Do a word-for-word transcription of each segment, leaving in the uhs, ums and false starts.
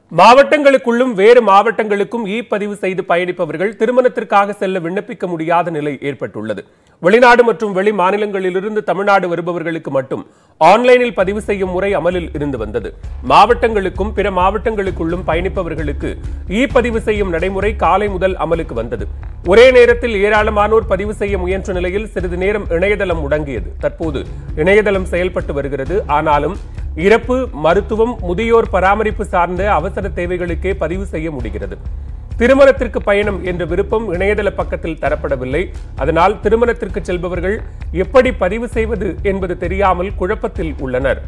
மாவட்டங்களுக்குள்ளும் வேறு மாவட்டங்களுக்கும் இ பதிவு செய்து பயணிப்பவர்கள் திருமணத்திற்காக செல்ல விண்ணப்பிக்க முடியாத நிலை ஏற்பட்டுள்ளது. வெளிநாடு மற்றும் வெளி மாநிலங்களிலிருந்து தமிழ்நாடு வருபவர்களுக்கு மட்டும் ஆன்லைனில் பதிவு செய்யும் முறை அமலில் இருந்து வந்தது. மாவட்டங்களுக்கும் பிற மாவட்டங்களுக்குள்ளும் பயணிப்பவர்களுக்கு இ பதிவு செய்யும் நடைமுறை காலை முதல் அமலுக்கு வந்தது. ஒரே நேரத்தில் ஏராளமானோர் பதிவு செய்ய முயன்ற நிலையில் சிறிது நேரம் இணையதளம் முடங்கியது. தற்போது இணையதளம் செயல்பட்டு வருகிறது. ஆனாலும் இறப்பு, மருத்துவம், முதியோர் பராமரிப்பு சார்ந்த அவசர தேவைகளுக்கே பதிவு செய்ய முடிகிறது. திருமணத்திற்கு பயணம் என்ற விருப்பம் இணையதள பக்கத்தில் தரப்படவில்லை. அதனால் திருமணத்திற்கு செல்பவர்கள் எப்படி பதிவு செய்வது என்பது தெரியாமல் குழப்பத்தில் உள்ளனர்.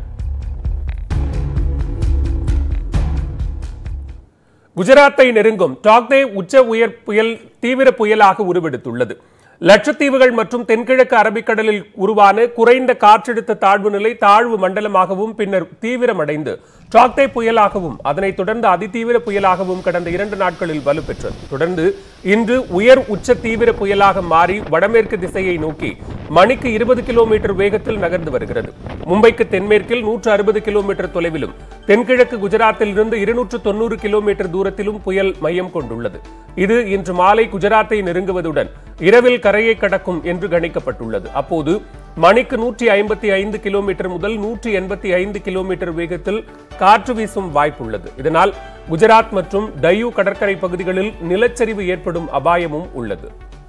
குஜராத்தை நெருங்கும் டாக்தே உச்ச உயர் புயல் தீவிர புயலாக உருவெடுத்துள்ளது. லட்சத்தீவுகள் மற்றும் தென்கிழக்கு அரபிக்கடலில் உருவான குறைந்த காற்றழுத்த தாழ்வு நிலை தாழ்வு மண்டலமாகவும் பின்னர் தீவிரமடைந்து டாக்தே புயலாகவும் அதனைத் தொடர்ந்து அதிதீவிர புயலாகவும் கடந்த இரண்டு நாட்களில் வலுப்பெற்றது. தொடர்ந்து இன்று உயர் உச்ச தீவிர புயலாக மாறி வடமேற்கு திசையை நோக்கி மணிக்கு இருபது கிலோமீட்டர் வேகத்தில் நகர்ந்து வருகிறது. மும்பைக்கு தென்மேற்கில் நூற்று அறுபது கிலோமீட்டர் தொலைவிலும் தென்கிழக்கு குஜராத்தில் இருந்து இருநூற்று தொன்னூறு கிலோமீட்டர் தூரத்திலும் புயல் மையம் கொண்டுள்ளது. இது இன்று மாலை குஜராத்தை நெருங்குவதுடன் இரவில் கரையை கடக்கும் என்று கணிக்கப்பட்டுள்ளது. அப்போது மணிக்கு நூற்றி ஐம்பத்தி ஐந்து கிலோமீட்டர் முதல் நூற்றி எண்பத்தி ஐந்து கிலோமீட்டர் வேகத்தில் காற்று வீசும் வாய்ப்புள்ளது. இதனால் குஜராத் மற்றும் டையூ கடற்கரை பகுதிகளில் நிலச்சரிவு ஏற்படும் அபாயமும் உள்ளது.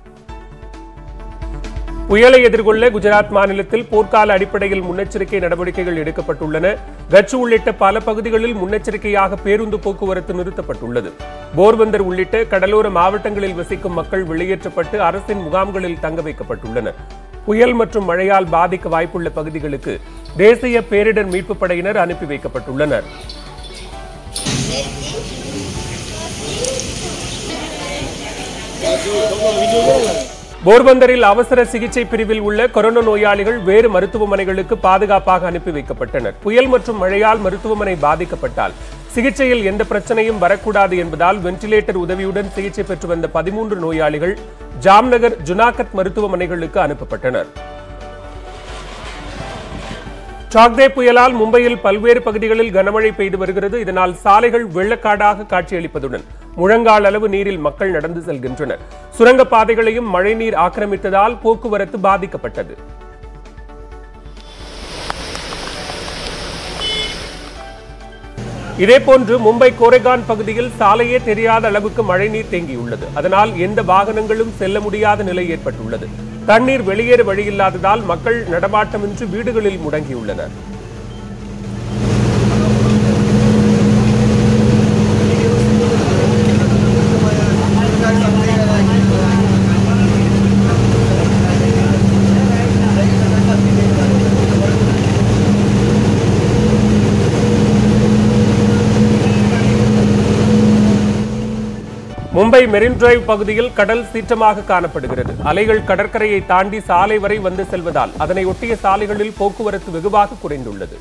புயலை எதிர்கொள்ள குஜராத் மாநிலத்தில் போர்க்கால அடிப்படையில் முன்னெச்சரிக்கை நடவடிக்கைகள் எடுக்கப்பட்டுள்ளன. கட்ச் உள்ளிட்ட பல பகுதிகளில் முன்னெச்சரிக்கையாக பேருந்து போக்குவரத்து நிறுத்தப்பட்டுள்ளது. போர்பந்தர் உள்ளிட்ட கடலோர மாவட்டங்களில் வசிக்கும் மக்கள் வெளியேற்றப்பட்டு அரசின் முகாம்களில் தங்க வைக்கப்பட்டுள்ளனர். புயல் மற்றும் மழையால் பாதிக்க வாய்ப்புள்ள பகுதிகளுக்கு தேசிய பேரிடர் மீட்புப் படையினர் அனுப்பி வைக்கப்பட்டுள்ளனர். போர்பந்தரில் அவசர சிகிச்சை பிரிவில் உள்ள கொரோனா நோயாளிகள் வேறு மருத்துவமனைகளுக்கு பாதுகாப்பாக அனுப்பி வைக்கப்பட்டனர். புயல் மற்றும் மழையால் மருத்துவமனை பாதிக்கப்பட்டால் சிகிச்சையில் எந்த பிரச்சனையும் வரக்கூடாது என்பதால் வென்டிலேட்டர் உதவியுடன் சிகிச்சை பெற்று வந்த பதிமூன்று நோயாளிகள் ஜாம்நகர், ஜுனாகத் மருத்துவமனைகளுக்கு அனுப்பப்பட்டனர். டாக்தே புயலால் மும்பையில் பல்வேறு பகுதிகளில் கனமழை பெய்து வருகிறது. இதனால் சாலைகள் வெள்ளக்காடாக காட்சியளிப்பதுடன் முழங்கால் அளவு நீரில் மக்கள் நடந்து செல்கின்றனர். சுரங்கப்பாதைகளையும் மழைநீர் ஆக்கிரமித்ததால் போக்குவரத்து பாதிக்கப்பட்டது. இதேபோன்று மும்பை கோரேகான் பகுதியில் சாலையே தெரியாத அளவுக்கு மழைநீர் தேங்கியுள்ளது. அதனால் எந்த வாகனங்களும் செல்ல முடியாத நிலை ஏற்பட்டுள்ளது. தண்ணீர் வெளியேற வழியில்லாததால் மக்கள் நடமாட்டமின்றி வீடுகளில் முடங்கியுள்ளனர். மும்பை மெரின் டிரைவ் பகுதியில் கடல் சீற்றமாக காணப்படுகிறது. அலைகள் கடற்கரையை தாண்டி சாலை வரை வந்து செல்வதால் அதனை ஒட்டிய சாலைகளில் போக்குவரத்து வெகுவாக குறைந்துள்ளது.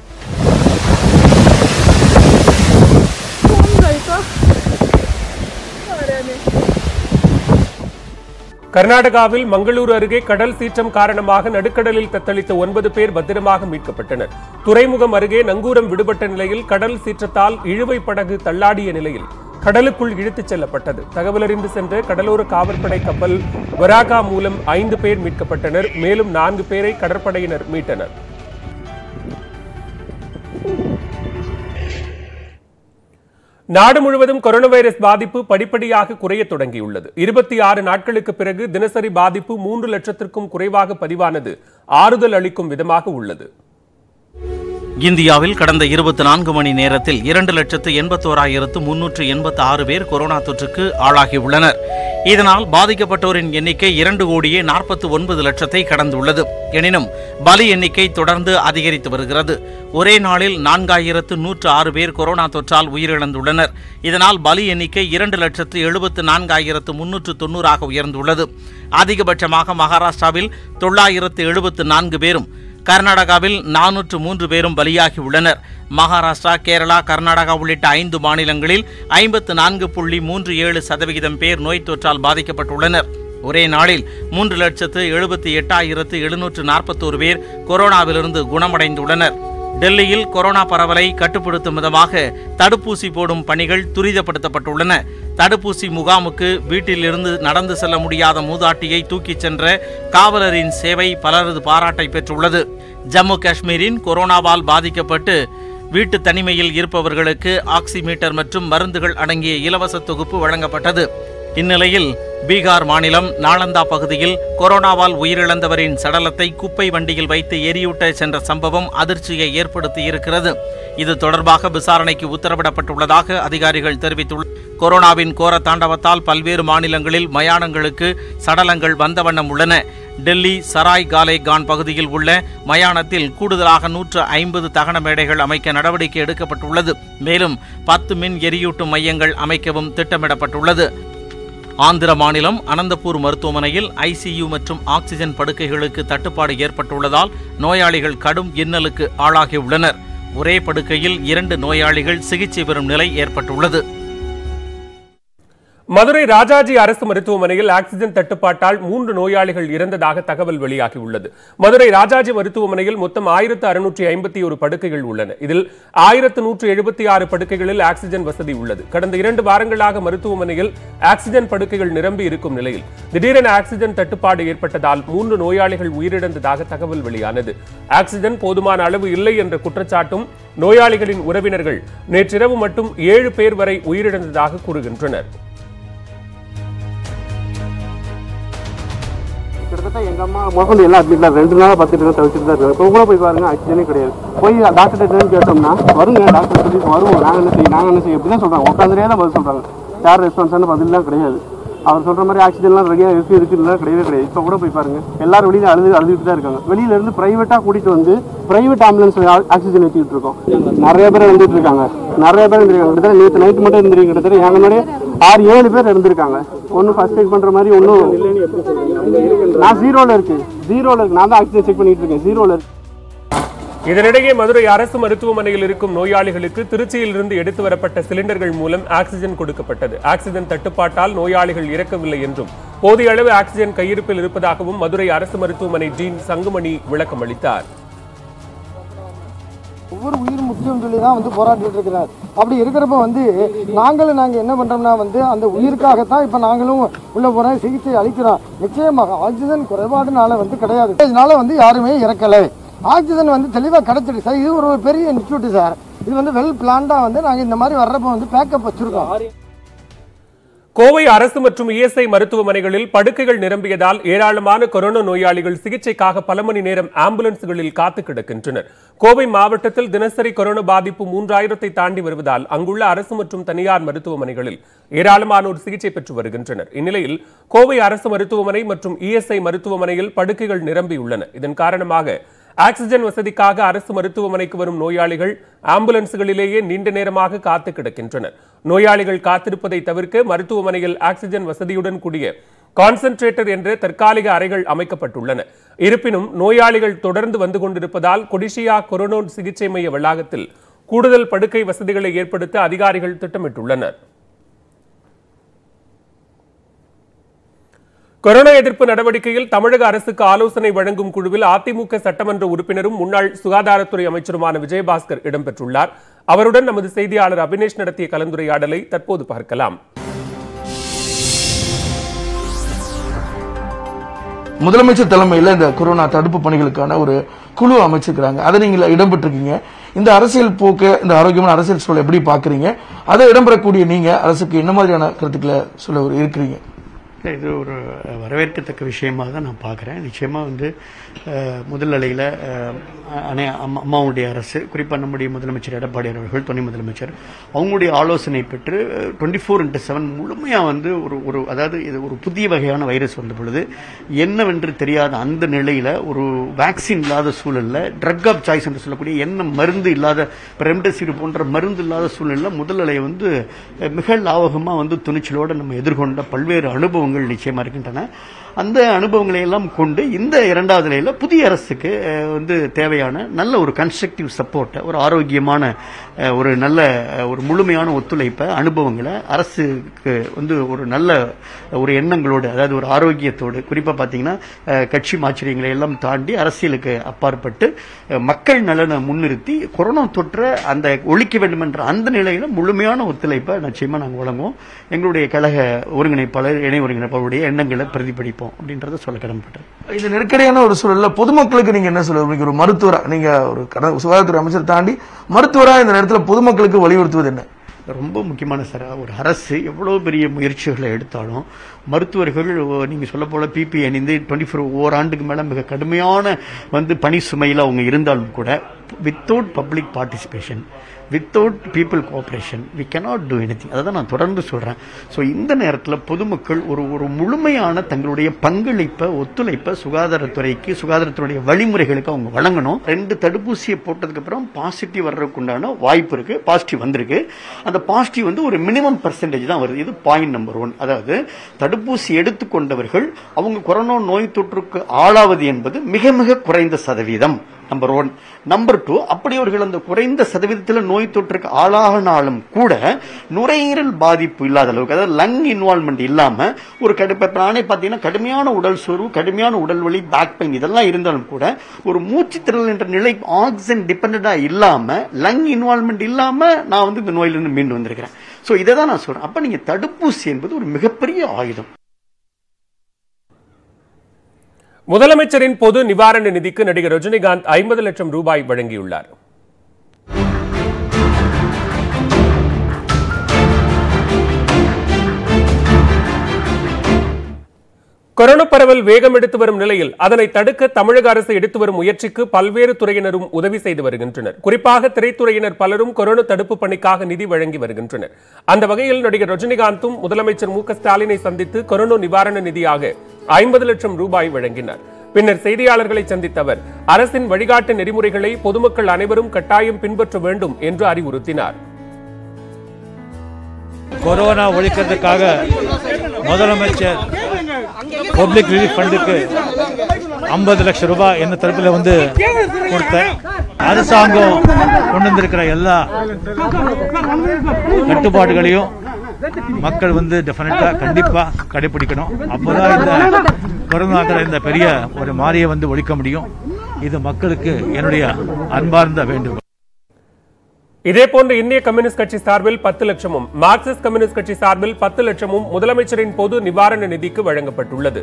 கர்நாடகாவில் மங்களூரு அருகே கடல் சீற்றம் காரணமாக நடுக்கடலில் தத்தளித்த ஒன்பது பேர் பத்திரமாக மீட்கப்பட்டனர். துறைமுகம் அருகே நங்கூரம் விடுபட்ட நிலையில் கடல் சீற்றத்தால் இழுவை படகு தள்ளாடிய நிலையில் கடலுக்குள் இழுத்துச் செல்லப்பட்டது. தகவல் அறிந்து சென்ற கடலோர காவற்படை கப்பல் வராகா மூலம் ஐந்து பேர் மீட்கப்பட்டனர். மேலும் நான்கு பேரை கடற்படையினர் மீட்டனர். நாடு முழுவதும் கொரோனா வைரஸ் பாதிப்பு படிப்படியாக குறைய தொடங்கியுள்ளது. இருபத்தி ஆறு நாட்களுக்கு பிறகு தினசரி பாதிப்பு மூன்று லட்சத்திற்கும் குறைவாக பதிவானது ஆறுதல் அளிக்கும் விதமாக உள்ளது. இந்தியாவில் கடந்த இருபத்தி நான்கு மணி நேரத்தில் இரண்டு லட்சத்து எண்பத்தோராயிரத்து முன்னூற்று எண்பத்தி ஆறு பேர் கொரோனா தொற்றுக்கு ஆளாகியுள்ளனர். இதனால் பாதிக்கப்பட்டோரின் எண்ணிக்கை இரண்டு கோடியே நாற்பத்தி ஒன்பது லட்சத்தை கடந்துள்ளது. எனினும் பலி எண்ணிக்கை தொடர்ந்து அதிகரித்து வருகிறது. ஒரே நாளில் நான்காயிரத்து நூற்று ஆறு பேர் கொரோனா தொற்றால் உயிரிழந்துள்ளனர். இதனால் பலி எண்ணிக்கை இரண்டு லட்சத்து எழுபத்து நான்காயிரத்து முன்னூற்று தொன்னூறாக உயர்ந்துள்ளது. அதிகபட்சமாக மகாராஷ்டிராவில் தொள்ளாயிரத்து எழுபத்து நான்கு பேரும், கர்நாடகாவில் நானூற்று மூன்று பேரும் பலியாகி உள்ளனர். மகாராஷ்டிரா, கேரளா, கர்நாடகா உள்ளிட்ட ஐந்து மாநிலங்களில் ஐம்பத்து நான்கு புள்ளி மூன்று ஏழு சதவிகிதம் பேர் நோய் தொற்றால் பாதிக்கப்பட்டுள்ளனர். ஒரே நாளில் மூன்று லட்சத்து எழுபத்தி எட்டாயிரத்து எழுநூற்று நாற்பத்தோரு பேர் கொரோனாவிலிருந்து குணமடைந்துள்ளனர். டெல்லியில் கொரோனா பரவலை கட்டுப்படுத்தும் விதமாக தடுப்பூசி போடும் பணிகள் துரிதப்படுத்தப்பட்டுள்ளன. தடுப்பூசி முகாமுக்கு வீட்டிலிருந்து நடந்து செல்ல முடியாத மூதாட்டியை தூக்கிச் சென்ற காவலரின் சேவை பலரது பாராட்டை பெற்றுள்ளது. ஜம்மு காஷ்மீரின் கொரோனாவால் பாதிக்கப்பட்டு வீட்டு தனிமையில் இருப்பவர்களுக்கு ஆக்சிமீட்டர் மற்றும் மருந்துகள் அடங்கிய இலவச தொகுப்பு வழங்கப்பட்டது. இந்நிலையில் பீகார் மாநிலம் நாளந்தா பகுதியில் கொரோனாவால் உயிரிழந்தவரின் சடலத்தை குப்பை வண்டியில் வைத்து எரியூட்ட சென்ற சம்பவம் அதிர்ச்சியை ஏற்படுத்தியிருக்கிறது. இது தொடர்பாக விசாரணைக்கு உத்தரவிடப்பட்டுள்ளதாக அதிகாரிகள் தெரிவித்துள்ளனர். கொரோனாவின் கோர தாண்டவத்தால் பல்வேறு மாநிலங்களில் மயானங்களுக்கு சடலங்கள் வந்த வண்ணம் உள்ளன. டெல்லி சராய் காலே கான் பகுதியில் உள்ள மயானத்தில் கூடுதலாக நூற்று ஐம்பது தகன மேடைகள் அமைக்க நடவடிக்கை எடுக்கப்பட்டுள்ளது. மேலும் பத்து மின் எரியூட்டும் மையங்கள் அமைக்கவும் திட்டமிடப்பட்டுள்ளது. ஆந்திர மாநிலம் அனந்தபூர் மருத்துவமனையில் ஐசியு மற்றும் ஆக்சிஜன் படுக்கைகளுக்கு தட்டுப்பாடு ஏற்பட்டுள்ளதால் நோயாளிகள் கடும் இன்னலுக்கு ஆளாகியுள்ளனர். ஒரே படுக்கையில் இரண்டு நோயாளிகள் சிகிச்சை பெறும் நிலை ஏற்பட்டுள்ளது. மதுரை ராஜாஜி அரசு மருத்துவமனையில் ஆக்சிஜன் தட்டுப்பாட்டால் மூன்று நோயாளிகள் இறந்ததாக தகவல் வெளியாகியுள்ளது. மதுரை ராஜாஜி மருத்துவமனையில் மொத்தம் ஆயிரத்து அறுநூற்றி ஐம்பத்தி ஒரு படுக்கைகள் உள்ளன. இதில் ஆயிரத்து நூற்று எழுபத்தி ஆறு படுக்கைகளில் ஆக்சிஜன் வசதி உள்ளது. கடந்த இரண்டு வாரங்களாக மருத்துவமனையில் ஆக்சிஜன் படுக்கைகள் நிரம்பி இருக்கும் நிலையில் திடீரென ஆக்சிஜன் தட்டுப்பாடு ஏற்பட்டதால் மூன்று நோயாளிகள் உயிரிழந்ததாக தகவல் வெளியானது. ஆக்சிஜன் போதுமான அளவு இல்லை என்ற குற்றச்சாட்டும் நோயாளிகளின் உறவினர்கள் நேற்றிரவு மட்டும் ஏழு பேர் வரை உயிரிழந்ததாக கூறுகின்றனர். கிட்டத்தட்ட எங்கள் அம்மா முதல்ல எல்லாம் அட்மிட்ல ரெண்டு நாளாக பத்து நாள் தவிர்த்துட்டு தான் இருக்காங்க. இப்போ கூட போய் பாருங்க, ஆக்சிஜனே கிடையாது. போய் டாக்டர் என்னன்னு கேட்டோம்னா வருங்க டாக்டர் சொல்லி வருவோம், நாங்கள் என்ன செய்ய நாங்கள் என்ன செய்ய இப்படி தான் சொல்கிறாங்க. உட்காந்துரே தான் பதில் சொல்கிறாங்க. யார் ரெஸ்பான்ஸான பதிலாம் கிடையாது. அவர் சொல்கிற மாதிரி ஆக்சிஜன்லாம் ரெடியாக இருக்கு இருக்குன்னா கிடையவே கிடையாது. இப்போ கூட போய் பாருங்க, எல்லாரும் வெளியில் அழுது அழுதுட்டு தான் இருக்காங்க. வெளியில இருந்து பிரைவேட்டாக கூட்டிகிட்டு வந்து பிரைவேட் ஆம்புலன்ஸ் ஆக்சிஜன் ஏற்றிட்டு இருக்கோம். நிறைய பேர் வந்துட்டு இருக்காங்க. நிறைய பேர் இருந்திருக்காங்க. கிட்டத்தட்ட நேற்று நைட்டு மட்டும் இருந்திருக்காங்க. கிட்டத்தட்ட எங்கள் முன்னாடியே ஆறு ஏழு பேர் இருந்திருக்காங்க. ஒன்றும் ஃபர்ஸ்ட் எய்ட் பண்ணுற மாதிரி ஒன்றும் நான் ஜீரோவில் இருக்கு ஜீரோவில் இருக்கு நான் தான் ஆக்சிஜன் செக் பண்ணிட்டு இருக்கேன். ஜீரோவில் இருக்கு. இதனிடையே மதுரை அரசு மருத்துவமனையில் இருக்கும் நோயாளிகளுக்கு திருச்சியில் இருந்து எடுத்து வரப்பட்ட சிலிண்டர்கள் மூலம் ஆக்சிஜன் கொடுக்கப்பட்டது. ஆக்சிஜன் தட்டுப்பாட்டால் நோயாளிகள் இறக்கவில்லை என்றும் போதிய அளவு ஆக்சிஜன் கையிருப்பில் இருப்பதாகவும் மதுரை அரசு மருத்துவமனை டீன் சங்குமணி விளக்கம் அளித்தார். ஒவ்வொரு உயிர் முக்கியம் சொல்லி தான் வந்து போராடிட்டு இருக்கிறார். அப்படி இருக்கிறப்ப வந்து நாங்களும் நாங்கள் என்ன பண்ணுறோம்னா வந்து அந்த உயிருக்காகத்தான் இப்போ நாங்களும் உள்ள போகிறோம், சிகிச்சை அளிக்கிறோம். நிச்சயமாக ஆக்சிஜன் குறைபாடுனால வந்து கிடையாது. இதனால வந்து யாருமே இறக்கலை. ஆக்சிஜன் வந்து தெளிவாக கிடைச்சிட்டு சார். இது ஒரு பெரிய இன்ஸ்டியூட் சார். இது வந்து வெல் பிளான்டாக வந்து நாங்கள் இந்த மாதிரி வர்றப்ப வந்து பேக்கப் வச்சிருக்கோம். கோவை அரசு மற்றும் இஎஸ்ஐ மருத்துவமனைகளில் படுக்கைகள் நிரம்பியதால் ஏராளமான கொரோனா நோயாளிகள் சிகிச்சைக்காக பல மணி நேரம் ஆம்புலன்ஸ்களில் காத்து கிடக்கின்றனர். கோவை மாவட்டத்தில் தினசரி கொரோனா பாதிப்பு மூன்றாயிரத்தை தாண்டி வருவதால் அங்குள்ள அரசு மற்றும் தனியார் மருத்துவமனைகளில் ஏராளமானோர் சிகிச்சை பெற்று வருகின்றனர். இந்நிலையில் கோவை அரசு மருத்துவமனை மற்றும் இஎஸ்ஐ மருத்துவமனையில் படுக்கைகள் நிரம்பியுள்ளன. இதன் காரணமாக ஆக்சிஜன் வசதிக்காக அரசு மருத்துவமனைக்கு வரும் நோயாளிகள் ஆம்புலன்ஸ்களிலேயே நீண்ட நேரமாக காத்து கிடக்கின்றனர். நோயாளிகள் காத்திருப்பதை தவிர்க்க மருத்துவமனையில் ஆக்சிஜன் வசதியுடன் கூடிய கான்சென்ட்ரேட்டர் என்ற தற்காலிக அறைகள் அமைக்கப்பட்டுள்ளன. இருப்பினும் நோயாளிகள் தொடர்ந்து வந்து கொண்டிருப்பதால் கொடிஷியா கொரோனா சிகிச்சை மைய வளாகத்தில் கூடுதல் படுக்கை வசதிகளை ஏற்படுத்த அதிகாரிகள் திட்டமிட்டுள்ளனர். கொரோனா எதிர்ப்பு நடவடிக்கையில் தமிழக அரசுக்கு ஆலோசனை வழங்கும் குழுவில் அதிமுக சட்டமன்ற உறுப்பினரும் முன்னாள் சுகாதாரத்துறை அமைச்சருமான விஜயபாஸ்கர் இடம்பெற்றுள்ளார். அவருடன் நமது செய்தியாளர் அபினேஷ் நடத்திய கலந்துரையாடலை தற்போது பார்க்கலாம். முதலமைச்சர் தலைமையில் இந்த கொரோனா தடுப்பு பணிகளுக்கான ஒரு குழு அமைச்சிருக்கிறாங்க. அதை நீங்க இடம்பெற்றிருக்கீங்க. இந்த அரசியல் போக்கு, இந்த ஆரோக்கியமான அரசியல் சூழல் எப்படி பாக்குறீங்க? அதை இடம்பெறக்கூடிய நீங்க அரசுக்கு என்ன மாதிரியான கருத்துக்களை சொல்ல இருக்கிறீங்க? இது ஒரு வரவேற்கத்தக்க விஷயமாக தான் நான் பார்க்குறேன். நிச்சயமாக வந்து முதல் அலையில் அனை அம்மாவுடைய அரசு, குறிப்பாக நம்முடைய முதலமைச்சர் எடப்பாடி அவர்கள், துணை முதலமைச்சர், அவங்களுடைய ஆலோசனை பெற்று டுவெண்ட்டி ஃபோர் இன்ட்டு செவன் முழுமையாக வந்து ஒரு ஒரு அதாவது இது ஒரு புதிய வகையான வைரஸ் வந்த பொழுது என்னவென்று தெரியாத அந்த நிலையில் ஒரு வேக்சின் இல்லாத சூழலில் ட்ரக் ஆஃப் சாய்ஸ் என்று சொல்லக்கூடிய என்ன மருந்து இல்லாத ரெம்டெசிவிர் போன்ற மருந்து இல்லாத சூழ்நிலையில் முதல் அலையை வந்து மிக லாவகமாக வந்து துணிச்சலோடு நம்ம எதிர்கொண்ட பல்வேறு அனுபவங்கள் நிச்சயமாக இருக்கின்றன. அந்த அனுபவங்களை எல்லாம் கொண்டு இந்த இரண்டாவது நிலையில் புதிய அரசுக்கு வந்து தேவையான நல்ல ஒரு கன்ஸ்ட்ரக்டிவ் சப்போர்ட்டை, ஒரு ஆரோக்கியமான ஒரு நல்ல ஒரு முழுமையான ஒத்துழைப்பை, அனுபவங்களை அரசுக்கு வந்து ஒரு நல்ல ஒரு எண்ணங்களோடு, அதாவது ஒரு ஆரோக்கியத்தோடு, குறிப்பாக பார்த்தீங்கன்னா கட்சி மாச்சரியங்களை எல்லாம் தாண்டி அரசியலுக்கு அப்பாற்பட்டு மக்கள் நலனை முன்னிறுத்தி கொரோனா தொற்றை அந்த ஒழிக்க வேண்டும் என்ற அந்த நிலையில முழுமையான ஒத்துழைப்பை நிச்சயமா நாங்கள் வழங்குவோம். எங்களுடைய கழக ஒருங்கிணைப்பாளர், இணை ஒருங்கிணைப்பாளருடைய எண்ணங்களை பிரதிபலிப்போம் அப்படின்றத சொல்ல கடமைப்பட்டேன். இந்த நெருக்கடியான ஒரு சூழல்ல பொதுமக்களுக்கு நீங்க என்ன சொல்லுவீங்க? ஒரு மருத்துவரா, நீங்க ஒரு சுகாதாரத்துறை அமைச்சர் தாண்டி மருத்துவரா இந்த நேரத்தில் பொதுமக்களுக்கு வலியுறுத்துவது என்ன? ரொம்ப முக்கியமான சார், ஒரு அரசு எவ்வளவு பெரிய முயற்சிகளை எடுத்தாலும் மருத்துவர்கள் நீங்க சொல்ல போல பிபி அணிந்து டுவெண்ட்டி ஃபோர் ஓராண்டுக்கு மேல மிக கடுமையான வந்து பணி சுமையில் அவங்க இருந்தாலும் கூட without public participation, without people cooperation we cannot do anything. அதை தான் நான் தொடர்ந்து சொல்றேன். ஸோ இந்த நேரத்தில் பொதுமக்கள் ஒரு ஒரு முழுமையான தங்களுடைய பங்களிப்பை, ஒத்துழைப்பை சுகாதாரத்துறைக்கு, சுகாதாரத்துறைய வழிமுறைகளுக்கு அவங்க வழங்கணும். ரெண்டு தடுப்பூசியை போட்டதுக்கு அப்புறம் பாசிட்டிவ் வர்றதுக்கு உண்டான வாய்ப்பு இருக்கு. பாசிட்டிவ் வந்திருக்கு. அந்த பாசிட்டிவ் வந்து ஒரு மினிமம் பர்சன்டேஜ் தான் வருது. இது பாயிண்ட் நம்பர் ஒன். அதாவது தடுப்பூசி எடுத்துக்கொண்டவர்கள் அவங்க கொரோனா நோய் தொற்றுக்கு ஆளாவது என்பது மிக மிக குறைந்த சதவீதம். Number one. நம்பர் டூ, அப்படி அவர்கள் அந்த குறைந்த சதவீதத்தில் நோய் தொற்றுக்கு ஆளாகினாலும் கூட நுரையீரல் பாதிப்பு இல்லாத அளவுக்கு, அதாவது லங் இன்வால்மெண்ட் இல்லாம ஒரு நானே பார்த்தீங்கன்னா கடுமையான உடல் சோர்வு, கடுமையான உடல் வலி, பேக் பெயின் இதெல்லாம் இருந்தாலும் கூட ஒரு மூச்சு திணறல் என்ற நிலை ஆக்சிஜன் டிபெண்டா இல்லாம, லங் இன்வால்மெண்ட் இல்லாம நான் வந்து இந்த நோயிலிருந்து மீண்டு வந்திருக்கிறேன். சோ இதை தான் நான் சொல்றேன். அப்ப நீங்க தடுப்பூசி என்பது ஒரு மிகப்பெரிய ஆயுதம். முதலமைச்சரின் பொது நிவாரண நிதிக்கு நடிகர் ரஜினிகாந்த் ஐம்பது லட்சம் ரூபாய் வழங்கியுள்ளார். கொரோனா பரவல் வேகம் எடுத்து வரும் நிலையில் அதனை தடுக்க தமிழக அரசு எடுத்து வரும் முயற்சிக்கு பல்வேறு துறையினரும் உதவி செய்து வருகின்றனர். குறிப்பாக திரைத்துறையினர் பலரும் கொரோனா தடுப்பு பணிக்காக நிதி வழங்கி வருகின்றனர். அந்த வகையில் நடிகர் ரஜினிகாந்தும் முதலமைச்சர் மு க ஸ்டாலினை சந்தித்து கொரோனா நிவாரண நிதியாக ஐம்பது லட்சம் ரூபாய் வழங்கினார். பின்னர் செய்தியாளர்களை சந்தித்த அவர் அரசின் வழிகாட்டு நெறிமுறைகளை பொதுமக்கள் அனைவரும் கட்டாயம் பின்பற்ற வேண்டும் என்று அறிவுறுத்தினார். கொரோனா ஒழிக்கிறதுக்காக முதலமைச்சர் பப்ளிக் ரிலீஃப் ஃபண்டுக்கு ஐம்பது லட்சம் ரூபாய் என்ன தரப்பில் வந்து கொடுத்தேன். அரசாங்கம் கொண்டு வந்திருக்கிற எல்லா கட்டுப்பாடுகளையும் மக்கள் வந்து டெஃபினட்டா கண்டிப்பா கடைபிடிக்கணும். அப்போதான் இந்த கொரோனாங்கிற இந்த பெரிய ஒரு மாரியை வந்து ஒழிக்க முடியும். இது மக்களுக்கு என்னுடைய அன்பார்ந்த வேண்டுகோள். இதேபோன்று இந்திய கம்யூனிஸ்ட் கட்சி சார்பில் பத்து லட்சமும், மார்க்சிஸ்ட் கம்யூனிஸ்ட் கட்சி சார்பில் பத்து லட்சமும் முதலமைச்சரின் பொது நிவாரண நிதிக்கு வழங்கப்பட்டுள்ளது.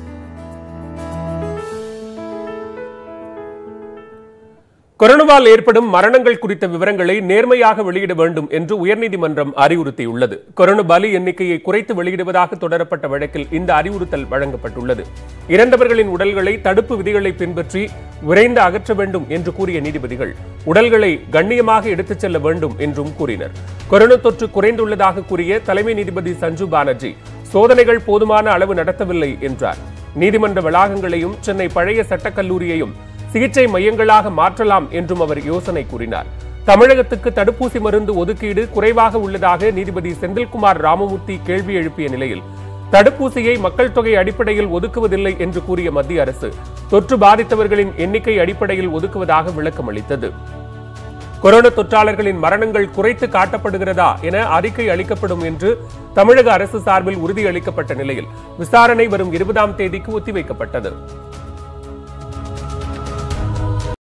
கொரோனாவால் ஏற்படும் மரணங்கள் குறித்த விவரங்களை நேர்மையாக வெளியிட வேண்டும் என்று உயர்நீதிமன்றம் அறிவுறுத்தியுள்ளது. கொரோனா பலி எண்ணிக்கையை குறைத்து வெளியிடுவதாக தொடரப்பட்ட வழக்கில் இந்த அறிவுறுத்தல் வழங்கப்பட்டுள்ளது. இறந்தவர்களின் உடல்களை தடுப்பு விதிகளை பின்பற்றி விரைந்து அகற்ற வேண்டும் என்று கூறிய நீதிபதிகள் உடல்களை கண்ணியமாக எடுத்துச் செல்ல வேண்டும் என்றும் கூறினர். கொரோனா தொற்று குறைந்துள்ளதாக கூறிய தலைமை நீதிபதி சஞ்சு பானர்ஜி சோதனைகள் போதுமான அளவு நடத்தவில்லை என்றார். நீதிமன்ற வளாகங்களையும் சென்னை பழைய சட்டக்கல்லூரியையும் சிகிச்சை மையங்களாக மாற்றலாம் என்றும் அவர் யோசனை கூறினார். தமிழகத்துக்கு தடுப்பூசி மருந்து ஒதுக்கீடு குறைவாக உள்ளதாக நீதிபதி செந்தில்குமார் ராமமூர்த்தி கேள்வி எழுப்பிய நிலையில் தடுப்பூசியை மக்கள் தொகை அடிப்படையில் ஒதுக்குவதில்லை என்று கூறிய மத்திய அரசு தொற்று பாதித்தவர்களின் எண்ணிக்கை அடிப்படையில் ஒதுக்குவதாக விளக்கம் அளித்தது. கொரோனா தொற்றாளர்களின் மரணங்கள் குறைத்து காட்டப்படுகிறதா என அறிக்கை அளிக்கப்படும் என்று தமிழக அரசு சார்பில் உறுதியளிக்கப்பட்ட நிலையில் விசாரணை வரும் இருபதாம் தேதிக்கு ஒத்திவைக்கப்பட்டது.